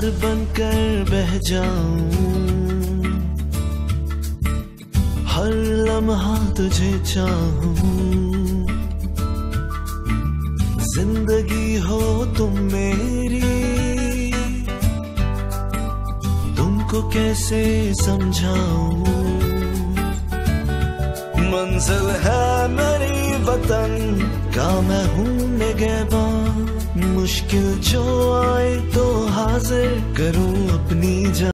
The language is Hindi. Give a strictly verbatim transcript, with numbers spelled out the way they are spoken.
बनकर बह जाऊं, हर लम्हा तुझे चाहूं। जिंदगी हो तुम मेरी, तुमको कैसे समझाऊं। मंजिल है मेरी वतन का, मैं हूँ निगहबान। मुश्किल जो आए तो हाजिर करूं अपनी जान।